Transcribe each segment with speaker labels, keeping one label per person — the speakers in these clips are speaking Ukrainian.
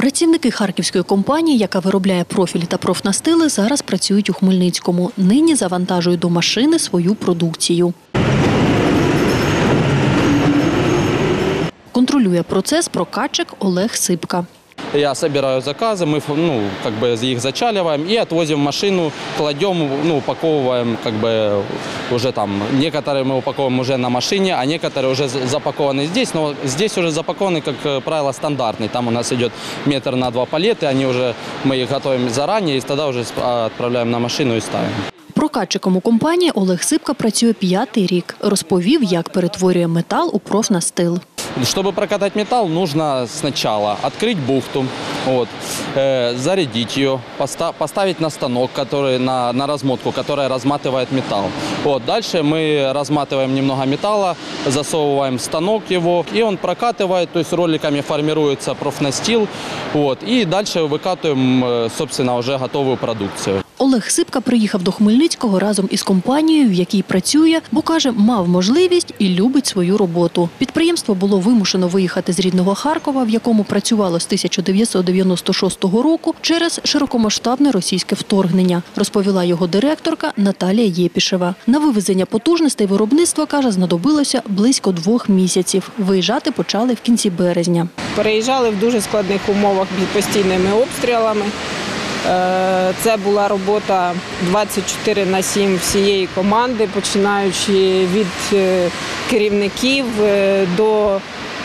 Speaker 1: Працівники харківської компанії, яка виробляє профілі та профнастили, зараз працюють у Хмельницькому. Нині завантажують до машини свою продукцію. Контролює процес прокатчик Олег Сипка.
Speaker 2: Я собираю заказы, мы их зачаливаем и отвозим в машину, кладем, упаковываем, уже там, некоторые мы упаковываем уже на машине, а некоторые уже запакованы здесь, но здесь уже запакованы, как правило, стандартный. Там у нас идет 1 метр на 2 палеты, мы их готовим заранее и тогда уже отправляем на машину и ставим.
Speaker 1: Прокатчиком у компанії Олег Сипка працює 5-й рік. Розповів, як перетворює метал у профнастил.
Speaker 2: Чтобы прокатать металл, нужно сначала открыть бухту, зарядить ее, поставить на станок, на размотку, которая разматывает металл. Дальше мы разматываем немного металла, засовываем в станок его, и он прокатывает, то есть роликами формируется профнастил, и дальше выкатываем, собственно, уже готовую продукцию.
Speaker 1: Олег Сипка приїхав до Хмельницького разом із компанією, в якій працює, бо, каже, мав можливість і любить свою роботу. Підприємство було вимушено виїхати з рідного Харкова, в якому працювало з 1996 року, через широкомасштабне російське вторгнення, розповіла його директорка Наталія Єпішева. На вивезення потужностей виробництва, каже, знадобилося близько 2 місяців. Виїжджати почали в кінці березня.
Speaker 3: Переїжджали в дуже складних умовах під постійними обстрілами. Це була робота 24/7 всієї команди, починаючи від керівників до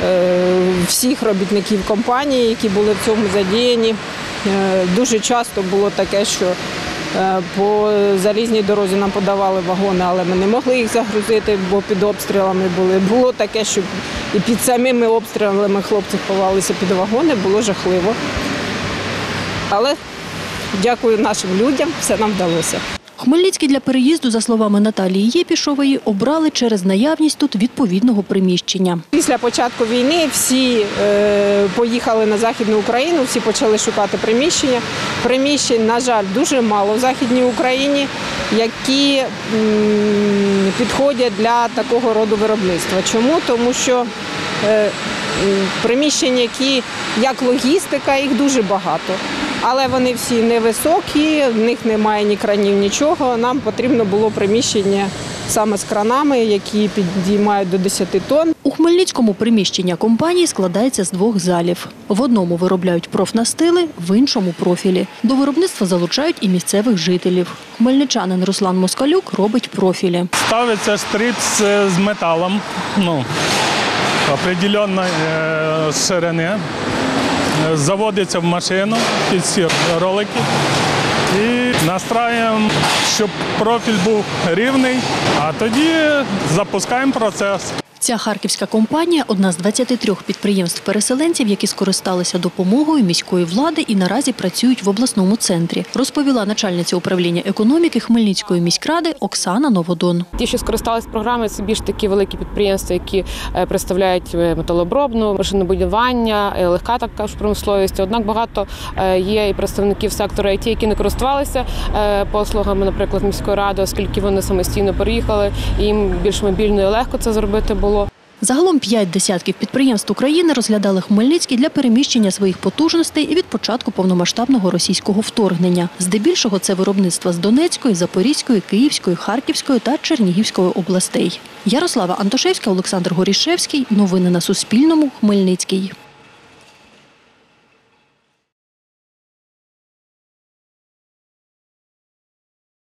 Speaker 3: всіх робітників компанії, які були в цьому задіяні. Дуже часто було таке, що по залізній дорозі нам подавали вагони, але ми не могли їх загрузити, бо під обстрілами були. Було таке, що і під самими обстрілами хлопці ховалися під вагони, було жахливо. Але дякую нашим людям, все нам вдалося.
Speaker 1: Хмельницький для переїзду, за словами Наталії Єпішової, обрали через наявність тут відповідного приміщення.
Speaker 3: Після початку війни всі поїхали на Західну Україну, всі почали шукати приміщення. Приміщень, на жаль, дуже мало в Західній Україні, які підходять для такого роду виробництва. Чому? Тому що приміщень, які як логістика, їх дуже багато. Але вони всі невисокі, в них немає ні кранів, нічого. Нам потрібно було приміщення саме з кранами, які підіймають до 10 тонн.
Speaker 1: У Хмельницькому приміщення компанії складається з 2 залів. В одному виробляють профнастили, в іншому – профілі. До виробництва залучають і місцевих жителів. Хмельничанин Руслан Москалюк робить профілі.
Speaker 4: Ставиться штрипс з металом, определенної ширини. Заводиться в машину під всі ролики і настраюємо, щоб профіль був рівний, а тоді запускаємо процес.
Speaker 1: Ця харківська компанія – одна з 23 підприємств-переселенців, які скористалися допомогою міської влади і наразі працюють в обласному центрі, розповіла начальниця управління економіки Хмельницької міськради Оксана Новодон.
Speaker 5: Ті, що скористалися програмою, це більш такі великі підприємства, які представляють металообробну, машинобудування, легка така ж промисловість. Однак багато є і представників сектору ІТ, які не користувалися послугами, наприклад, міської ради, оскільки вони самостійно переїхали, і їм більш мобільно і легко це зробити було.
Speaker 1: Загалом 5 десятків підприємств України розглядали Хмельницький для переміщення своїх потужностей від початку повномасштабного російського вторгнення. Здебільшого це виробництва з Донецької, Запорізької, Київської, Харківської та Чернігівської областей. Ярослава Антошевська, Олександр Горішевський. Новини на Суспільному. Хмельницький.